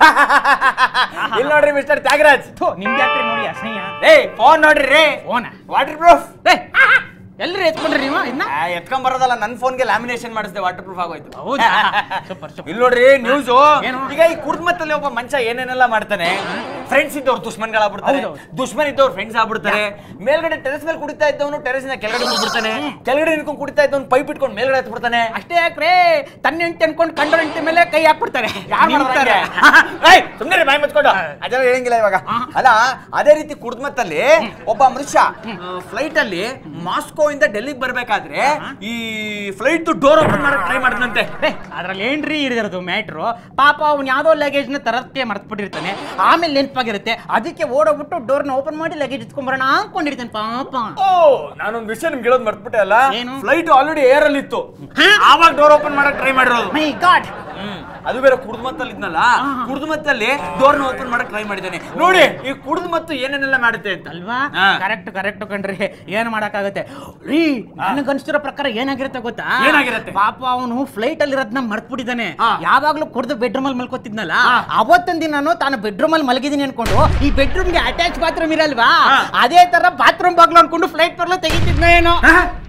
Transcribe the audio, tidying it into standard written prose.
ಇಲ್ಲಿ ನೋಡ್ರಿ ಮಿಸ್ಟರ್ ತ್ಯಾಗರಾಜ್. ನಿಮ್ಗೆ ಯಾಕ್ರಿ ನೋಡಿ ಅಸಹ್ಯ. ಫೋನ್ ನೋಡ್ರಿ. Phone waterproof. ಎಲ್ರಿ ಎತ್ಕೊಂಡ್ರಿ ನೀವು ಇದನ್ನ? ಎತ್ಕೊಂಡ್ ಬರೋದಲ್ಲ, ನನ್ನ ಫೋನ್ಗೆ ಲ್ಯಾಮಿನೇಷನ್ ಮಾಡಿಸಿದೆ, ವಾಟರ್ ಪ್ರೂಫ್ ಆಗೋಯ್ತು. ಹೌದಾ? Super super. ಇಲ್ಲಿ ನೋಡ್ರಿ ನ್ಯೂಸ್. ಈಗ ಈ ಕುಡ್ಮತ್ತಲ್ಲಿ ಒಬ್ಬ ಮನುಷ್ಯ ಏನೇನೆಲ್ಲ ಮಾಡ್ತಾನೆ. ಫ್ರೆಂಡ್ಸ್ ಇದ್ದವ್ರು ದುಶ್ಮನ್ಗಳಾಗ್ಬಿಡ್ತಾರೆ, ದುಶ್ಮನ್ ಇದ್ದವ್ರು ಫ್ರೆಂಡ್ಸ್ ಆಗ್ಬಿಡ್ತಾರೆ. ಮೇಲ್ಗಡೆ ಟೆರೆಸ್ ಮೇಲೆ ಕುಡಿತಾ ಇದ್ದವನು ಟೆರೆಸ್ ನ ಕೆಳಗಡೆ ಹೋಗ್ಬಿಡ್ತಾನೆ, ಕೆಳಗಡೆ ನಿಂತ್ಕೊಂಡು ಕುಡಿತಾ ಇದ್ದವನು ಪೈಪ್ ಇಟ್ಕೊಂಡು ಮೇಲ್ಗಡೆ ಹತ್ಬಿಡ್ತಾನೆ. ಅಷ್ಟೇ ಯಾಕ್ರೆ ತನ್ನ ಹೆಂಡತಿ ಅನ್ಕೊಂಡು ಕಂಡ್ರ ಹೆಂಡತಿ ಮೇಲೆ ಕೈ ಹಾಕ್ಬಿಡ್ತಾರೆ. ಸುಮ್ಮನೆ ಬಾಯಿ ಮುಚ್ಕೊಂಡು ಅದೆಲ್ಲ ಹೇಳಂಗಿಲ್ಲ ಇವಾಗ. ಅಲ್ಲ, ಅದೇ ರೀತಿ ಕುಡ್ಮತ್ತಲ್ಲಿ ಒಬ್ಬ ಮನುಷ್ಯ ಫ್ಲೈಟ್ ಅಲ್ಲಿ ಮಾಸ್ಕೋ ಇಂದ ಡೆಲ್ಲಿಗೆ ಬರ್ಬೇಕಾದ್ರೆ ಈ ಫ್ಲೈಟ್ ಡೋರ್ ಓಪನ್ ಮಾಡಕ್ ಟ್ರೈ ಮಾಡಿದಂತೆ. ಅದ್ರಲ್ಲಿ ಏನ್ರಿ ಇರೋದು ಮ್ಯಾಟ್ರು? ಪಾಪ ಅವ್ನು ಯಾವ್ದೋ ಲಗೇಜ್ ನ ತರಕ್ಕೆ ಮರ್ತ್ಬಿಟ್ಟಿರ್ತಾನೆ, ಆಮೇಲೆ ನೆನಪಾಗಿರುತ್ತೆ, ಅದಕ್ಕೆ ಓಡೋಗ್ಬಿಟ್ಟು ಡೋರ್ನ ಓಪನ್ ಮಾಡಿ ಲಗೇಜ್ ಇಟ್ಕೊಂಡ್ಬರೋಣ ಅನ್ಕೊಂಡಿರ್ತಾನೆ ಪಾಪ. ನಾನೊಂದು ವಿಷಯ ನಿಮ್ಗೆ ಹೇಳೋದು ಮರ್ತ್ಬಿಟ್ಟೆ ಅಲ್ಲ. ಏನು? ಫ್ಲೈಟ್ ಆಲ್ರೆಡಿ ಏರ್ ಅಲ್ಲಿ ಇತ್ತು, ಆವಾಗ ಡೋರ್ ಓಪನ್ ಮಾಡಕ್ ಟ್ರೈ ಮಾಡಿರೋದು. My God. ಅದು ಬೇರೆ ಕುಡ್ಮತ್ತಲ್ಲಿ ಇದ್ನಲ್ಲ, ಕುಡ್ಮತ್ತಲ್ಲಿ ಡೋರ್ನ ಓಪನ್ ಮಾಡಕ್ ಟ್ರೈ ಮಾಡಿದ್ದಾನೆ. ನೋಡಿ ಈ ಕುಡ್ದು ಮತ್ತು ಏನೇನೆಲ್ಲ ಮಾಡುತ್ತೆ ಅಂತ ಅಲ್ವಾ? ಕರೆಕ್ಟ್ ಕರೆಕ್ಟ್ ಕಣ್ರಿ. ಏನ್ ಮಾಡಕ್ಕಾಗತ್ತೆ ರೀ? ನನಗನ್ಸಿರೋ ಪ್ರಕಾರ ಏನಾಗಿರುತ್ತೆ ಗೊತ್ತಾ? ಏನಾಗಿರುತ್ತೆ? ಪಾಪ ಅವನು ಫ್ಲೈಟ್ ಅಲ್ಲಿ ಇರೋದನ್ನ ಮರ್ತ್ಬಿಟ್ಟಿದ್ದಾನೆ. ಯಾವಾಗ್ಲೂ ಕುಡ್ದು ಬೆಡ್ರೂಮ್ ಅಲ್ಲಿ ಮಲ್ಕೋತಿದ್ನಲ್ಲ, ಅವತ್ತೊಂದ್ ದಿನ ತಾನು ಬೆಡ್ರೂಮ್ ಅಲ್ಲಿ ಮಲಗಿದೀನಿ ಅನ್ಕೊಂಡು ಈ ಬೆಡ್ರೂಮ್ ಗೆ ಅಟ್ಯಾಚ್ ಬಾತ್ರೂಮ್ ಇರಲ್ವಾ, ಅದೇ ತರ ಬಾತ್ರೂಮ್ ಬಾಗ್ಲು ಅನ್ಕೊಂಡು ಫ್ಲೈಟ್ ಬರ್ಲು ತೆಗಿತಿದ್ನ ಏನೋ.